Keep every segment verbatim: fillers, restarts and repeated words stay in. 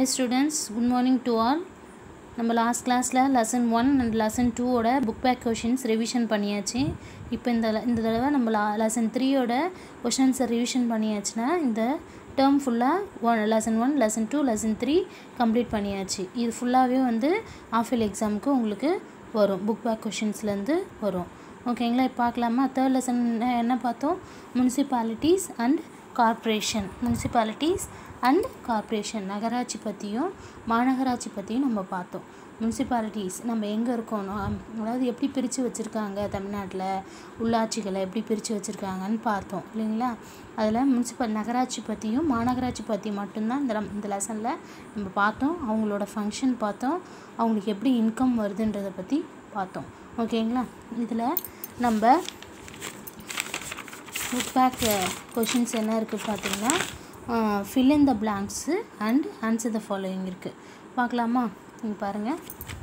Hi students, good morning to all. நம்ம last கிளாஸில் lesson one and lesson டூவோட book back questions revision பண்ணியாச்சு. இப்போ இந்த இந்த தடவை நம்ம லா லெசன் த்ரீயோட கொஷின்ஸை ரிவிஷன் பண்ணியாச்சுன்னா இந்த டேர்ம் ஃபுல்லாக one lesson one lesson two lesson three complete பண்ணியாச்சு. இது ஃபுல்லாகவே வந்து ஆஃபில் எக்ஸாமுக்கு உங்களுக்கு வரும், புக் பேக் கொஷின்ஸ்லேருந்து வரும். ஓகேங்களா? இப்போ பார்க்கலாமா? தேர்ட் லெசன் என்ன பார்த்தோம்? Municipalities and corporation. Municipalities and corporation நகராட்சி பற்றியும் மாநகராட்சி பற்றியும் நம்ம பார்த்தோம். முனிசிபாலிட்டிஸ் நம்ம எங்கே இருக்கோம், அதாவது எப்படி பிரித்து வச்சுருக்காங்க, தமிழ்நாட்டில் உள்ளாட்சிகளை எப்படி பிரித்து வச்சுருக்காங்கன்னு பார்த்தோம் இல்லைங்களா? அதில் முனிசிபல் நகராட்சி பற்றியும் மாநகராட்சி பற்றி மட்டும்தான் இந்த இந்த லெசனில் நம்ம பார்த்தோம். அவங்களோட ஃபங்க்ஷன் பார்த்தோம், அவங்களுக்கு எப்படி இன்கம் வருதுன்றதை பற்றி பார்த்தோம். ஓகேங்களா? இதில் நம்ம புக் பேக் கொஷின்ஸ் என்ன இருக்குது பார்த்தீங்கன்னா, fill in the blanks and answer the following இருக்குது. பார்க்கலாமா? நீங்கள் பாருங்கள்.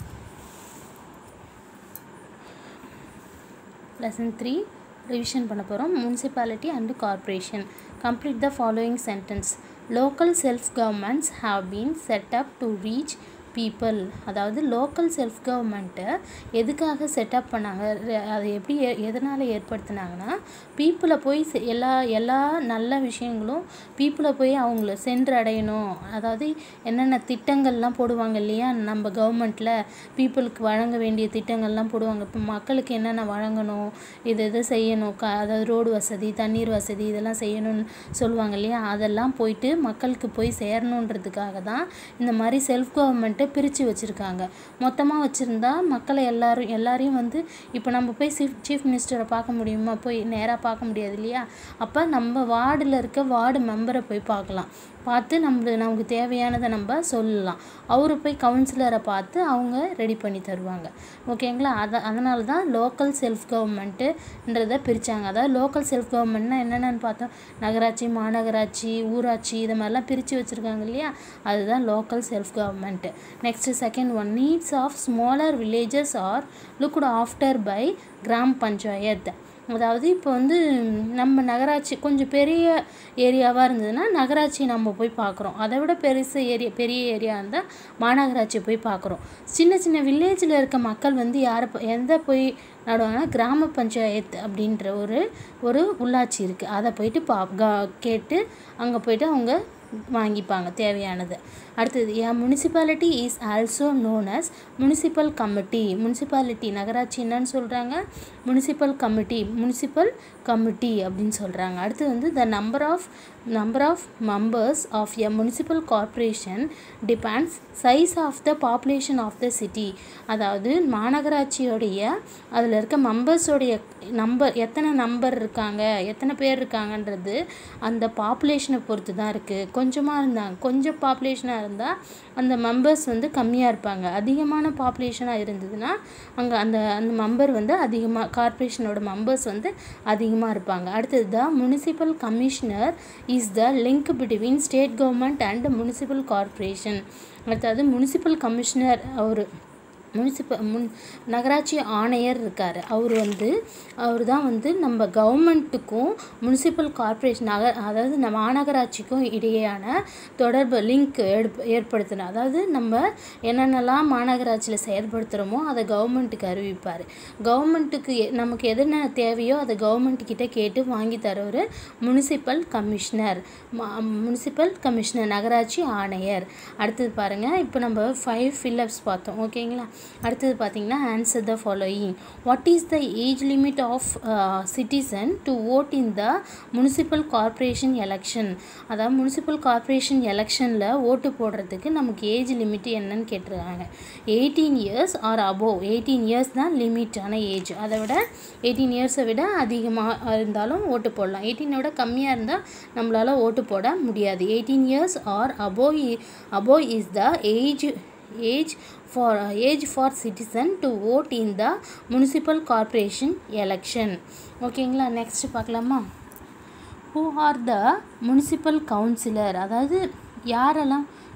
லெசன் த்ரீ ரிவிஷன் பண்ண போகிறோம். Municipality and corporation. Complete the following sentence. Local self governments have been set up to reach people. அதாவது லோக்கல் செல்ஃப் கவர்மெண்ட்டை எதுக்காக செட்டப் பண்ணாங்க, அது எப்படி எதனால் ஏற்படுத்தினாங்கன்னா, பீப்புளை போய் எல்லா எல்லா நல்ல விஷயங்களும் பீப்புளை போய் அவங்கள சென்றடையணும். அதாவது என்னென்ன திட்டங்கள்லாம் போடுவாங்க இல்லையா, நம்ம கவர்மெண்ட்டில் பீப்புளுக்கு வழங்க வேண்டிய திட்டங்கள்லாம் போடுவாங்க. இப்போ மக்களுக்கு என்னென்ன வழங்கணும், இது எது செய்யணும், க அதாவது ரோடு வசதி, தண்ணீர் வசதி, இதெல்லாம் செய்யணும்னு சொல்லுவாங்க இல்லையா, அதெல்லாம் போயிட்டு மக்களுக்கு போய் சேரணுன்றதுக்காக தான் இந்த மாதிரி செல்ஃப் கவர்மெண்ட்டை பிரித்து வச்சுருக்காங்க. மொத்தமாக வச்சுருந்தா மக்களை எல்லாரும் எல்லாரையும் வந்து இப்போ நம்ம போய் சீஃப் சீஃப் மினிஸ்டரை பார்க்க முடியுமா? போய் நேராக பார்க்க முடியாது இல்லையா? அப்போ நம்ம வார்டில் இருக்க வார்டு மெம்பரை போய் பார்க்கலாம். பார்த்து நம்மளுக்கு நமக்கு தேவையானதை நம்ம சொல்லலாம். அவரு போய் கவுன்சிலரை பார்த்து அவங்க ரெடி பண்ணி தருவாங்க. ஓகேங்களா? அதை அதனால தான் லோக்கல் செல்ஃப் கவர்மெண்ட்டுன்றதை பிரித்தாங்க. அதாவது லோக்கல் செல்ஃப் கவர்மெண்ட்னா என்னென்னு பார்த்தோம், நகராட்சி, மாநகராட்சி, ஊராட்சி, இது மாதிரிலாம் பிரித்து வச்சுருக்காங்க இல்லையா, அதுதான் local self government. Next second one, needs of smaller villages are looked after by gram panchayat. அதாவது இப்போ வந்து நம்ம நகராட்சி கொஞ்சம் பெரிய ஏரியாவாக இருந்ததுன்னா நகராட்சி நம்ம போய் பார்க்குறோம். அதை விட பெருசு ஏரியா பெரிய ஏரியா இருந்தால் மாநகராட்சி போய் பார்க்குறோம். சின்ன சின்ன வில்லேஜில் இருக்க மக்கள் வந்து யாரை எந்த போய் நடுவாங்கன்னா, கிராம பஞ்சாயத்து அப்படின்ற ஒரு ஒரு உள்ளாட்சி இருக்குது. அதை போயிட்டு பா கேட்டு அங்கே போய்ட்டு அவங்க வாங்கிப்பாங்க தேவையானது. அடுத்தது, a municipality is also known as municipal committee. Municipality நகராட்சி என்னன்னு சொல்கிறாங்க, முனிசிபல் கமிட்டி, முனிசிபல் கமிட்டி அப்படின்னு சொல்கிறாங்க. அடுத்து வந்து the number of number of members of a municipal corporation depends size of the population of the city. அதாவது மாநகராட்சியோடைய அதில் இருக்க மெம்பர்ஸோடைய நம்பர், எத்தனை நம்பர் இருக்காங்க, எத்தனை பேர் இருக்காங்கன்றது அந்த பாப்புலேஷனை பொறுத்து தான் இருக்குது. கொஞ்சமாக இருந்தாங்க, கொஞ்சம் பாப்புலேஷனாக இருந்தால் அந்த மெம்பர்ஸ் வந்து கம்மியாக இருப்பாங்க. அதிகமான பாப்புலேஷனாக இருந்ததுன்னா அங்கே அந்த அந்த மெம்பர் வந்து அதிகமாக, கார்ப்பரேஷனோட மெம்பர்ஸ் வந்து அதிகமாக இருப்பாங்க. அடுத்தது தான் municipal commissioner is the link between state government and municipal corporation. அடுத்தது முனிசிபல் கமிஷனர் அவர் முனிசிபல் முன் நகராட்சி ஆணையர் இருக்கார். அவர் வந்து அவர் தான் வந்து நம்ம கவர்மெண்ட்டுக்கும் முனிசிபல் கார்ப்பரேஷன் நக அதாவது நம்ம மாநகராட்சிக்கும் இடையேயான தொடர்பு லிங்க் ஏற்படுத்தின. அதாவது நம்ம என்னென்னலாம் மாநகராட்சியில் செயல்படுத்துகிறோமோ அதை கவர்மெண்ட்டுக்கு அறிவிப்பார். கவர்மெண்ட்டுக்கு நமக்கு எதுனா தேவையோ அதை கவர்மெண்ட்டுக்கிட்ட கேட்டு வாங்கி தரவர் முனிசிபல் கமிஷனர். முனிசிபல் கமிஷனர் நகராட்சி ஆணையர். அடுத்தது பாருங்கள், இப்போ நம்ம ஃபைவ் ஃபில்லப்ஸ் பார்த்தோம். ஓகேங்களா? அடுத்தது பார்த்தீங்கன்னா, answer the following. What is the age limit of citizen to vote in the municipal corporation election. அதாவது முனிசிபல் கார்ப்பரேஷன் எலெக்ஷனில் ஓட்டு போடுறதுக்கு நமக்கு ஏஜ் லிமிட் என்னன்னு கேட்டிருக்காங்க. Eighteen years or above. Eighteen years தான் லிமிட்டான ஏஜ். அதை விட எயிட்டீன் இயர்ஸை விட அதிகமாக இருந்தாலும் ஓட்டு போடலாம். எயிட்டீனை விட கம்மியாக இருந்தால் நம்மளால் ஓட்டு போட முடியாது. Eighteen years or above above is the age age for uh, age for citizen to vote in the municipal corporation election. ஓகேங்களா? நெக்ஸ்ட் பார்க்கலாமா? who are the municipal councillor. அதாவது யாரெல்லாம்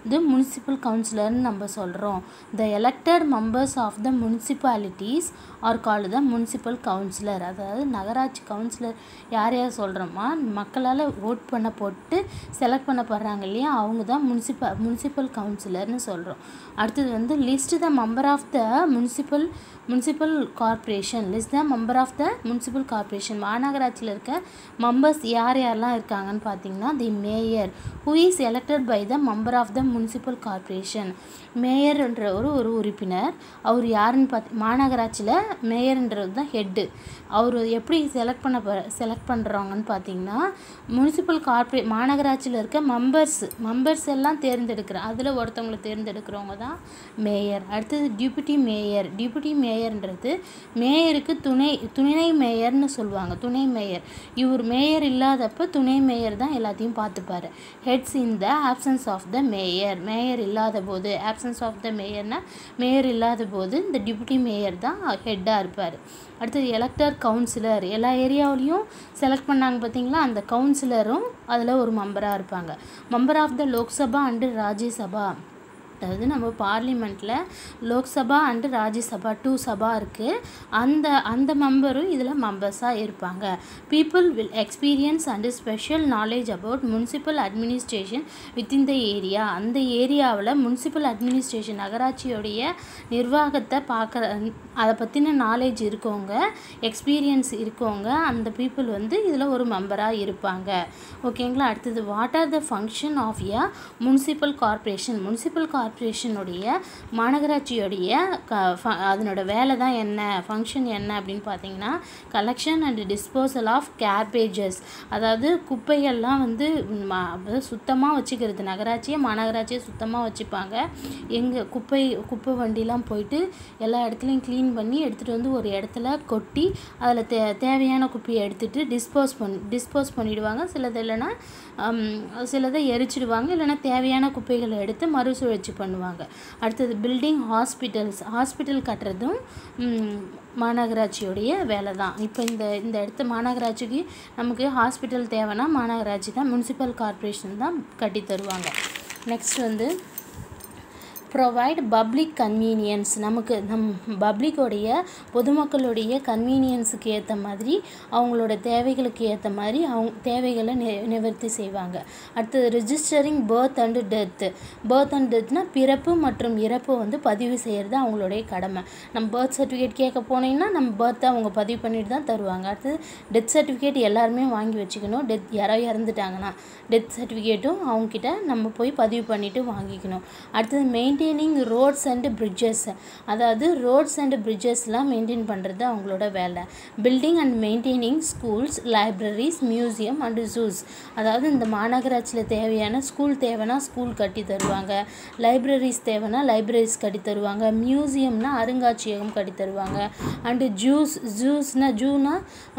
இது முனிசிபல் கவுன்சிலர்னு நம்ம சொல்கிறோம். The elected members of the municipalities are called the municipal councillor. அதாவது நகராட்சி கவுன்சிலர் யார் யார் சொல்கிறோமா, மக்களால் ஓட் பண்ண போட்டு செலக்ட் பண்ணப்படுறாங்க இல்லையா, அவங்க தான் முனிசிபா முனிசிபல் கவுன்சிலர்னு சொல்கிறோம். அடுத்தது வந்து list the member of the municipal municipal corporation. List the member of the municipal corporation. மாநகராட்சியில் இருக்க மெம்பர்ஸ் யார் யாரெல்லாம் இருக்காங்கன்னு பார்த்தீங்கன்னா, the mayor who is elected by the member of the municipal corporation. மேயர்ன்ற ஒரு ஒரு உறுப்பினர். அவர் யாருன்னு பார்த்து மாநகராட்சியில் மேயர்ன்றது தான் ஹெட்டு. அவர் எப்படி செலக்ட் பண்ண செலக்ட் பண்ணுறாங்கன்னு பார்த்தீங்கன்னா, முனிசிபல் கார்பரே மாநகராட்சியில் இருக்க மெம்பர்ஸ் மெம்பர்ஸ் எல்லாம் தேர்ந்தெடுக்கிற அதில் ஒருத்தவங்களை தேர்ந்தெடுக்கிறவங்க தான் மேயர். அடுத்தது டியூபிட்டி மேயர். டியூபிட்டி மேயர்ன்றது மேயருக்கு துணை துணை மேயர்னு சொல்லுவாங்க. துணை மேயர் இவர் மேயர் இல்லாதப்ப துணை மேயர் தான் எல்லாத்தையும் பார்த்துப்பாரு. Heads in the absence of the mayor. Mayor இல்லாத போது, ஆப்சன்ஸ் ஆஃப் த மேயர்னா மேயர் இல்லாத போது இந்த டிப்யூட்டி மேயர் தான் ஹெட்டாக இருப்பார். அடுத்தது எலெக்டர் கவுன்சிலர். எல்லா ஏரியாவிலையும் செலக்ட் பண்ணாங்க பார்த்தீங்களா, அந்த கவுன்சிலரும் அதில் ஒரு மெம்பராக இருப்பாங்க. Member of the Lok Sabha and Rajya Sabha. அதாவது நம்ம பார்லிமெண்ட்டில் லோக்சபா அண்டு ராஜ்யசபா டூ சபா இருக்குது. அந்த அந்த மெம்பரும் இதில் மெம்பர்ஸாக இருப்பாங்க. People will experience and special knowledge about municipal administration within the area. அந்த ஏரியாவில் முனிசிபல் அட்மினிஸ்ட்ரேஷன் நகராட்சியோடைய நிர்வாகத்தை பார்க்குற அதை பற்றின நாலேஜ் இருக்கவங்க, எக்ஸ்பீரியன்ஸ் இருக்கவங்க, அந்த பீப்புள் வந்து இதில் ஒரு மெம்பராக இருப்பாங்க. ஓகேங்களா. அடுத்தது what are the function of a municipal corporation. Municipal கார்பரேஷனுடைய மாநகராட்சியோடைய க அதனோட வேலை தான் என்ன, ஃபங்க்ஷன் என்ன அப்படின்னு பார்த்தீங்கன்னா, collection and disposal of garbages. அதாவது குப்பைகள்லாம் வந்து சுத்தமாக வச்சுக்கிறது. நகராட்சியை மாநகராட்சியை சுத்தமாக வச்சுப்பாங்க. எங்கள் குப்பை குப்பை வண்டிலாம் போயிட்டு எல்லா இடத்துலையும் க்ளீன் பண்ணி எடுத்துகிட்டு வந்து ஒரு இடத்துல கொட்டி அதில் தே தேவையான குப்பையை எடுத்துகிட்டு டிஸ்போஸ் பண்ணி டிஸ்போஸ் பண்ணிவிடுவாங்க. சிலது இல்லைன்னா சிலதை எரிச்சிடுவாங்க, இல்லைன்னா தேவையான குப்பைகளை எடுத்து மறுசுழற்சி பண்ணுவாங்க. அடுத்தது பில்டிங் ஹாஸ்பிட்டல்ஸ். ஹாஸ்பிட்டல் கட்டுறதும் மாநகராட்சியோடைய வேலை தான். இப்போ இந்த இந்த இடத்து மாநகராட்சிக்கு நமக்கு ஹாஸ்பிட்டல் தேவைன்னா மாநகராட்சி தான், முனிசிபல் கார்பரேஷன் தான் கட்டி தருவாங்க. நெக்ஸ்ட் வந்து ப்ரொவைட் பப்ளிக் கன்வீனியன்ஸ். நமக்கு நம் பப்ளிக்கோடைய பொதுமக்களுடைய கன்வீனியன்ஸுக்கு ஏற்ற மாதிரி அவங்களோட தேவைகளுக்கு ஏற்ற மாதிரி அவங்க தேவைகளை நி நிவர்த்தி செய்வாங்க. அடுத்தது registering birth and death. Birth and டெத்னால் பிறப்பு மற்றும் இறப்பு வந்து பதிவு செய்கிறது அவங்களுடைய கடமை. நம்ம பர்த் சர்டிஃபிகேட் கேட்க போனீங்கன்னா நம்ம பர்த்தை அவங்க பதிவு பண்ணிட்டு தான் தருவாங்க. அடுத்தது டெத் சர்டிஃபிகேட் எல்லாருமே வாங்கி வச்சுக்கணும். டெத் யாரோ இறந்துட்டாங்கன்னா டெத் சர்டிஃபிகேட்டும் அவங்கக்கிட்ட நம்ம போய் பதிவு பண்ணிவிட்டு வாங்கிக்கணும். அடுத்தது maintain maintaining roads and bridges. அதாவது ரோட்ஸ் அண்ட் பிரிட்ஜஸ்லாம் மெயின்டைன் பண்ணுறது அவங்களோட வேலை. Building and maintaining schools, libraries, museum and zoos. அதாவது இந்த மாநகராட்சியில் தேவையான ஸ்கூல் தேவைன்னா ஸ்கூல் கட்டி தருவாங்க, லைப்ரரிஸ் தேவைன்னா லைப்ரரிஸ் கட்டி தருவாங்க, மியூசியம்னா அருங்காட்சியகம் கட்டி தருவாங்க, அண்டு ஜூஸ் ஜூஸ்னா ஜூனா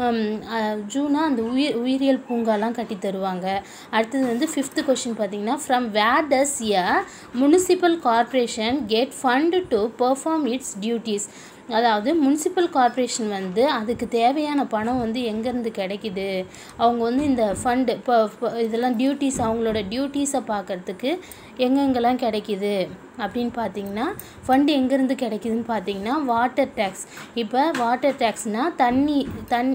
ஜூனா அந்த உயிர் உயிரியல் பூங்காலாம் கட்டி தருவாங்க. அடுத்தது வந்து ஃபிஃப்த்து கொஸ்டின் பார்த்தீங்கன்னா, from where does a municipal corporation get fund to perform its duties. அதாவது முனிசிபல் கார்பரேஷன் வந்து அதுக்கு தேவையான பணம் வந்து எங்கேருந்து கிடைக்குது, அவங்க வந்து இந்த ஃபண்டு இப்போ இதெல்லாம் டியூட்டிஸ் அவங்களோட டியூட்டிஸை பார்க்குறதுக்கு எங்கெங்கெல்லாம் கிடைக்கிது அப்படின்னு பார்த்தீங்கன்னா, ஃபண்டு எங்கேருந்து கிடைக்குதுன்னு பார்த்தீங்கன்னா வாட்டர் டேக்ஸ். இப்போ வாட்டர் டேக்ஸ்னால் தண்ணி தன்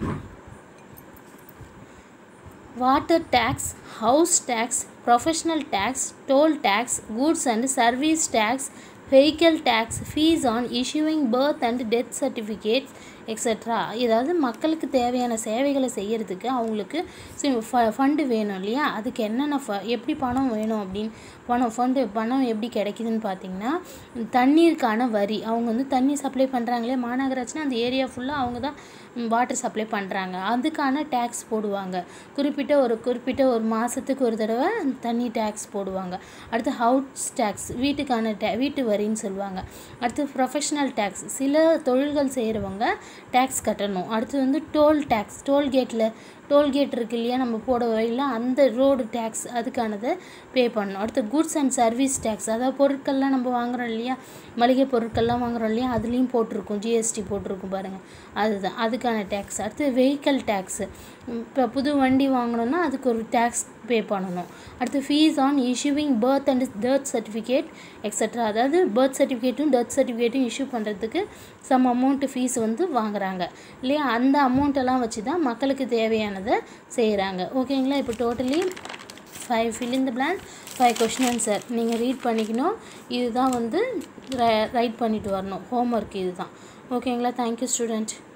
water tax, house tax, professional tax, toll tax, goods and service tax, vehicle tax, fees on issuing birth and death certificates, extra. ஏதாவது மக்களுக்கு தேவையான சேவைகளை செய்கிறதுக்கு அவங்களுக்கு ஃபண்டு வேணும் இல்லையா, அதுக்கு என்னென்ன ஃப எப்படி பணம் வேணும் அப்படின்னு பணம் ஃபண்டு பணம் எப்படி கிடைக்குதுன்னு பார்த்தீங்கன்னா, தண்ணீருக்கான வரி. அவங்க வந்து தண்ணி சப்ளை பண்ணுறாங்களே மாநகராட்சினா அந்த ஏரியா ஃபுல்லாக அவங்க தான் வாட்டர் சப்ளை பண்ணுறாங்க, அதுக்கான டேக்ஸ் போடுவாங்க. குறிப்பிட்ட ஒரு குறிப்பிட்ட ஒரு மாதத்துக்கு ஒரு தடவை தண்ணி டேக்ஸ் போடுவாங்க. அடுத்து ஹவுஸ் டேக்ஸ், வீட்டுக்கான டே வீட்டு வரின்னு சொல்லுவாங்க. அடுத்து ப்ரொஃபஷ்னல் டேக்ஸ், சில தொழில்கள் செய்கிறவங்க டேக்ஸ் கட்டணும். அடுத்து வந்து டோல் டேக்ஸ், டோல்கேட்டில் டோல்கேட் இருக்கு இல்லையா நம்ம போட வழியில் அந்த ரோடு டேக்ஸ் அதுக்கானதை பே பண்ணணும். அடுத்து குட்ஸ் அண்ட் சர்வீஸ் டேக்ஸ், அதாவது பொருட்கள்லாம் நம்ம வாங்குகிறோம் இல்லையா, மளிகை பொருட்கள்லாம் வாங்குகிறோம் இல்லையா, அதுலேயும் போட்டிருக்கும் ஜிஎஸ்டி போட்டிருக்கும் பாருங்கள், அதுதான் அதுக்கான டேக்ஸ். அடுத்து வெஹிக்கல் டேக்ஸு, இப்போ புது வண்டி வாங்கணுன்னா அதுக்கு ஒரு டேக்ஸ் பே பண்ணணும். அடுத்து fees on issuing birth and death certificate extra, அதாவது பர்த் சர்டிஃபிகேட்டும் டெத் சர்டிஃபிகேட்டும் இஷ்யூ பண்ணுறதுக்கு சம் அமௌண்ட்டு ஃபீஸ் வந்து வாங்குறாங்க இல்லையா, அந்த அமௌண்ட்டெல்லாம் வச்சு தான் மக்களுக்கு தேவையானதை செய்கிறாங்க. ஓகேங்களா. இப்போ totally five fill in the blank, five question answer நீங்கள் ரீட் பண்ணிக்கணும். இதுதான் வந்து ரைட் பண்ணிட்டு வரணும், ஹோம்ஒர்க் இது தான். ஓகேங்களா. Thank you student.